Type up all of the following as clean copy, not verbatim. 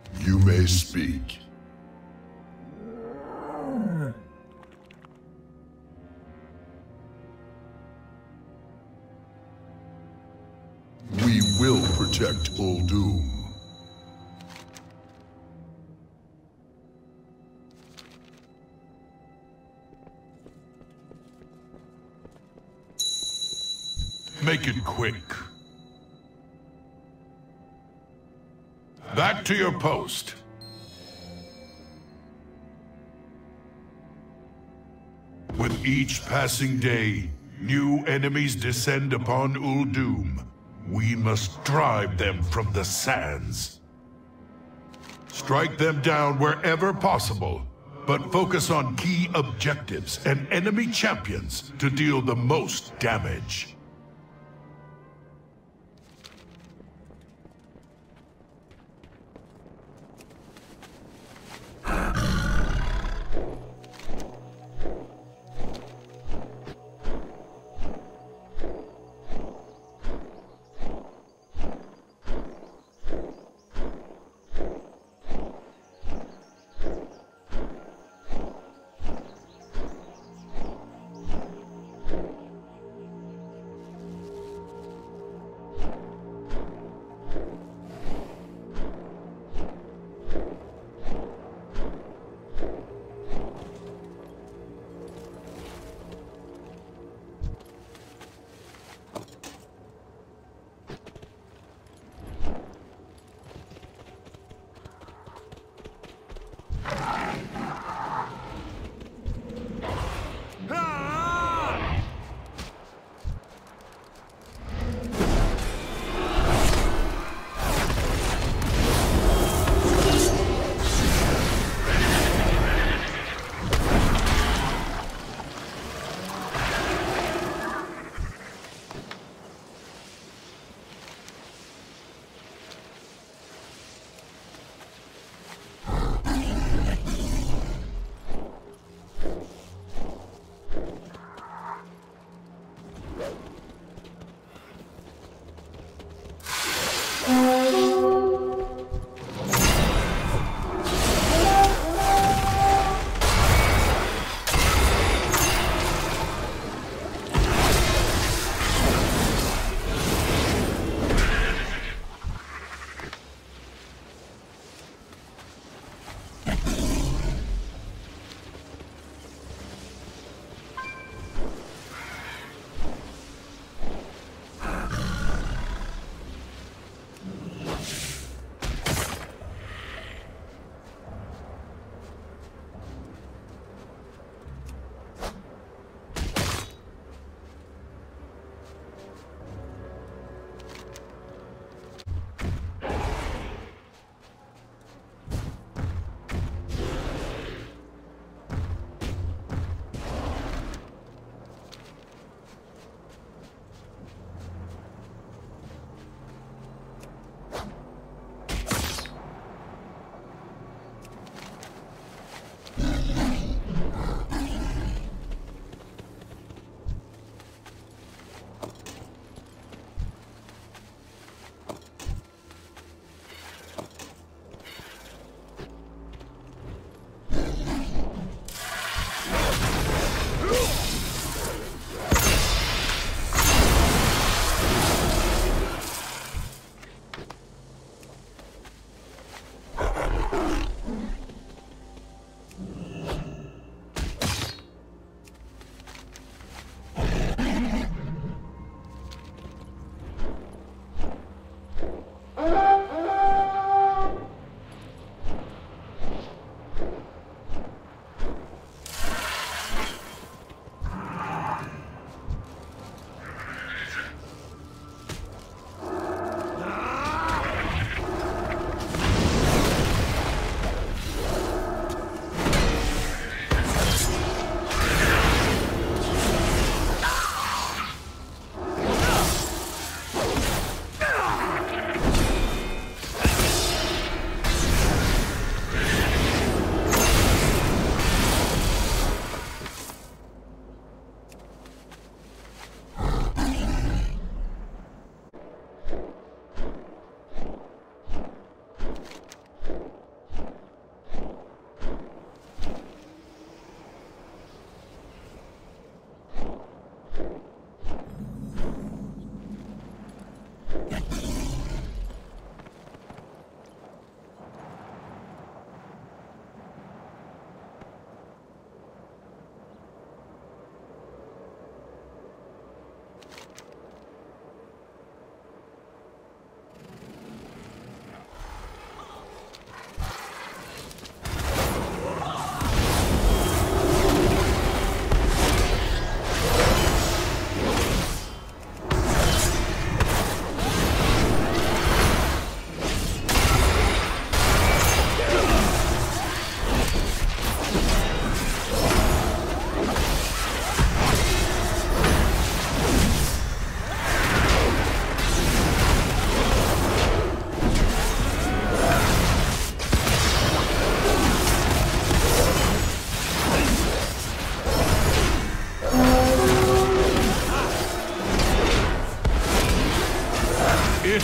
You may speak. We will protect Uldum. Make it quick. Back to your post. With each passing day, new enemies descend upon Uldum. We must drive them from the sands. Strike them down wherever possible, but focus on key objectives and enemy champions to deal the most damage.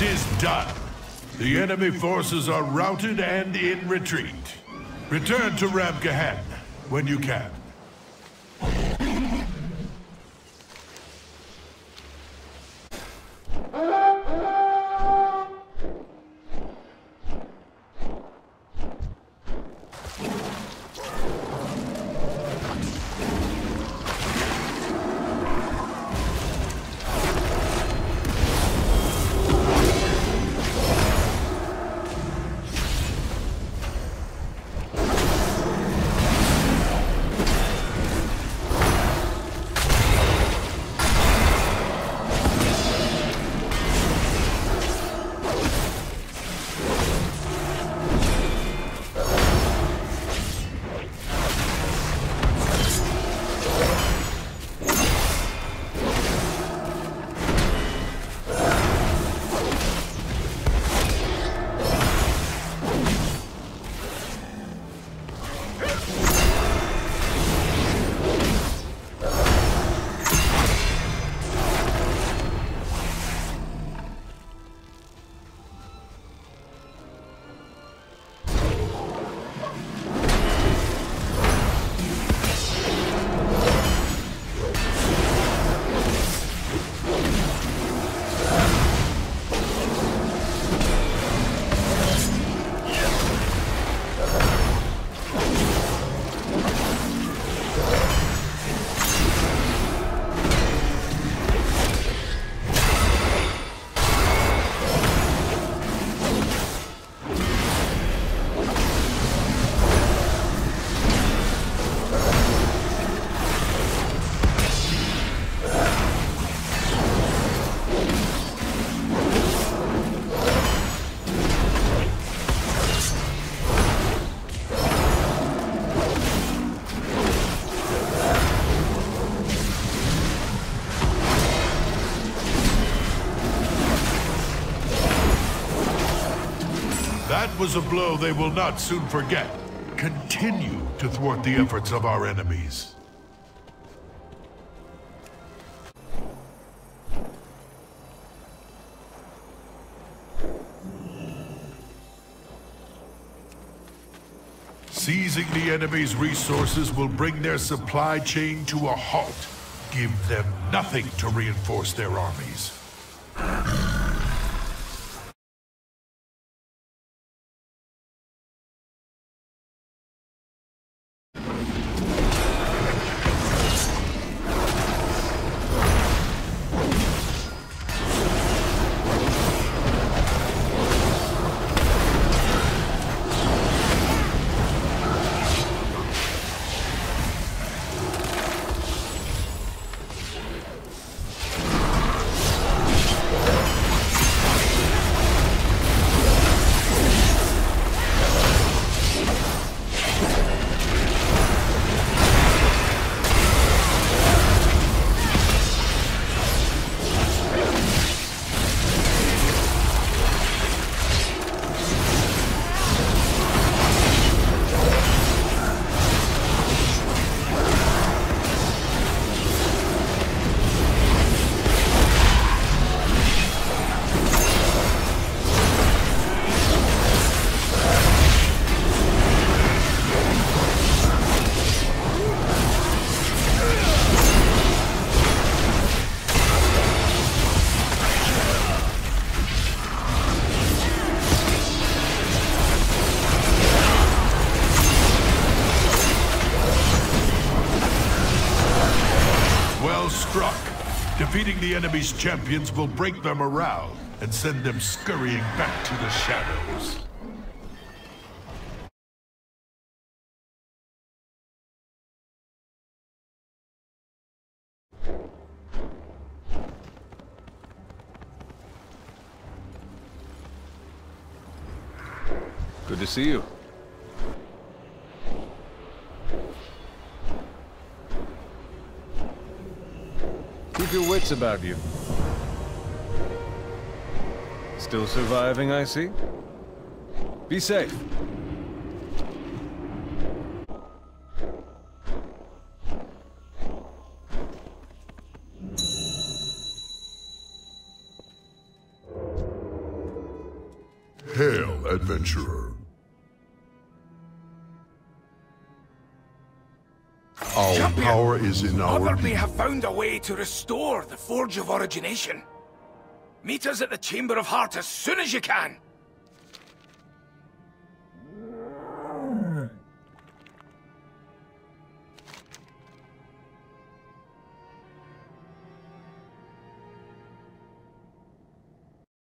is done. The enemy forces are routed and in retreat. Return to Ramkahan when you can. That was a blow they will not soon forget. Continue to thwart the efforts of our enemies. Seizing the enemy's resources will bring their supply chain to a halt. Give them nothing to reinforce their armies. Defeating the enemy's champions will break their morale and send them scurrying back to the shadows. Good to see you. Keep your wits about you. Still surviving, I see. Be safe. Hail, adventurer. Our Champion, power is in our Otherby lead. have found a way to restore the Forge of Origination. Meet us at the Chamber of Heart as soon as you can.